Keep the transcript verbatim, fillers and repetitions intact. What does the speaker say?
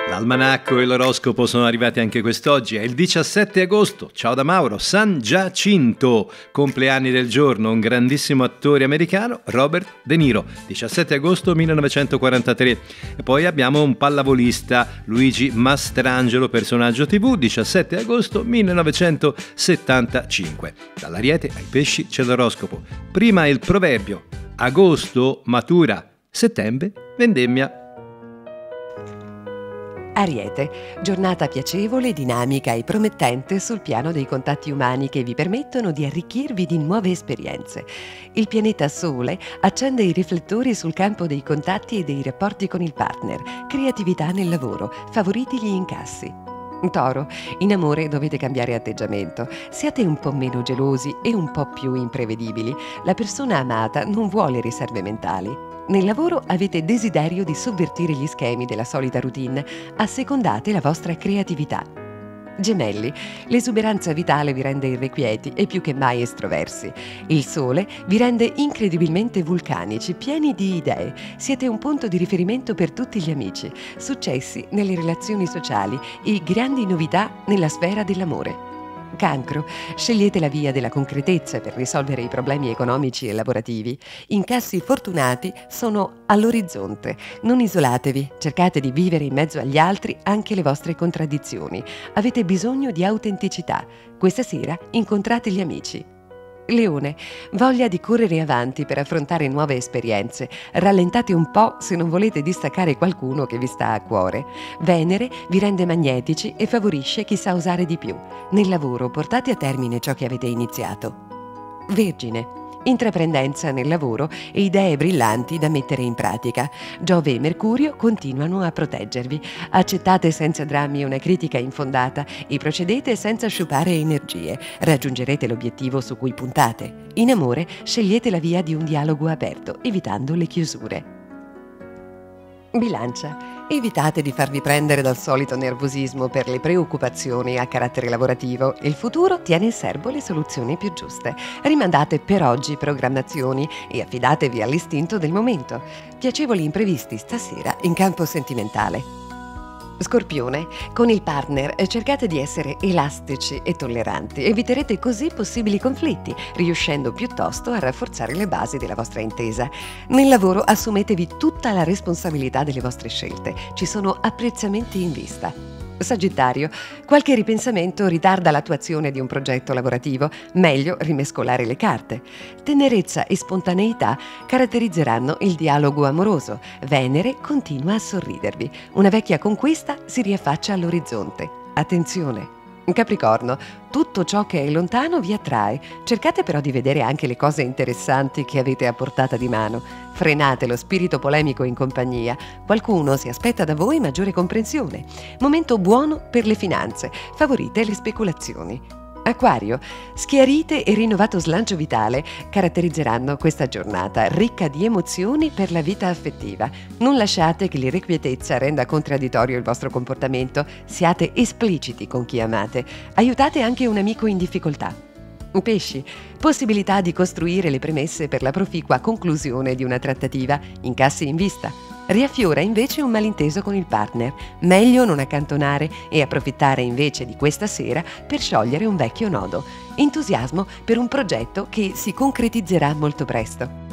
L'almanacco e l'oroscopo sono arrivati anche quest'oggi, è il diciassette agosto. Ciao da Mauro. San Giacinto, compleanni del giorno, un grandissimo attore americano, Robert De Niro, diciassette agosto millenovecentoquarantatré. E poi abbiamo un pallavolista, Luigi Mastrangelo, personaggio tivù, diciassette agosto millenovecentosettantacinque. Dall'Ariete ai pesci c'è l'oroscopo. Prima il proverbio: agosto matura, settembre vendemmia. Ariete, giornata piacevole, dinamica e promettente sul piano dei contatti umani che vi permettono di arricchirvi di nuove esperienze. Il pianeta Sole accende i riflettori sul campo dei contatti e dei rapporti con il partner, creatività nel lavoro, favoriti gli incassi. Toro, in amore dovete cambiare atteggiamento, siate un po' meno gelosi e un po' più imprevedibili. La persona amata non vuole riserve mentali. Nel lavoro avete desiderio di sovvertire gli schemi della solita routine, assecondate la vostra creatività. Gemelli, l'esuberanza vitale vi rende irrequieti e più che mai estroversi. Il sole vi rende incredibilmente vulcanici, pieni di idee. Siete un punto di riferimento per tutti gli amici, successi nelle relazioni sociali e grandi novità nella sfera dell'amore. Cancro, scegliete la via della concretezza per risolvere i problemi economici e lavorativi. Incassi fortunati sono all'orizzonte. Non isolatevi, cercate di vivere in mezzo agli altri anche le vostre contraddizioni. Avete bisogno di autenticità. Questa sera incontrate gli amici. Leone, voglia di correre avanti per affrontare nuove esperienze. Rallentate un po' se non volete distaccare qualcuno che vi sta a cuore. Venere vi rende magnetici e favorisce chi sa usare di più. Nel lavoro portate a termine ciò che avete iniziato. Vergine, intraprendenza nel lavoro e idee brillanti da mettere in pratica. Giove e Mercurio continuano a proteggervi. Accettate senza drammi una critica infondata e procedete senza sciupare energie. Raggiungerete l'obiettivo su cui puntate. In amore scegliete la via di un dialogo aperto, evitando le chiusure. Bilancia, evitate di farvi prendere dal solito nervosismo per le preoccupazioni a carattere lavorativo. Il futuro tiene in serbo le soluzioni più giuste. Rimandate per oggi programmazioni e affidatevi all'istinto del momento. Piacevoli imprevisti stasera in campo sentimentale. Scorpione, con il partner cercate di essere elastici e tolleranti. Eviterete così possibili conflitti, riuscendo piuttosto a rafforzare le basi della vostra intesa. Nel lavoro assumetevi tutta la responsabilità delle vostre scelte. Ci sono apprezzamenti in vista. Sagittario, qualche ripensamento ritarda l'attuazione di un progetto lavorativo. Meglio rimescolare le carte. Tenerezza e spontaneità caratterizzeranno il dialogo amoroso. Venere continua a sorridervi. Una vecchia conquista si riaffaccia all'orizzonte. Attenzione! Capricorno, tutto ciò che è lontano vi attrae. Cercate però di vedere anche le cose interessanti che avete a portata di mano. Frenate lo spirito polemico in compagnia. Qualcuno si aspetta da voi maggiore comprensione. Momento buono per le finanze. Favorite le speculazioni. Acquario, schiarite e rinnovato slancio vitale caratterizzeranno questa giornata ricca di emozioni per la vita affettiva. Non lasciate che l'irrequietezza renda contraddittorio il vostro comportamento. Siate espliciti con chi amate. Aiutate anche un amico in difficoltà. Pesci, possibilità di costruire le premesse per la proficua conclusione di una trattativa. Incassi in vista. Riaffiora invece un malinteso con il partner. Meglio non accantonare e approfittare invece di questa sera per sciogliere un vecchio nodo. Entusiasmo per un progetto che si concretizzerà molto presto.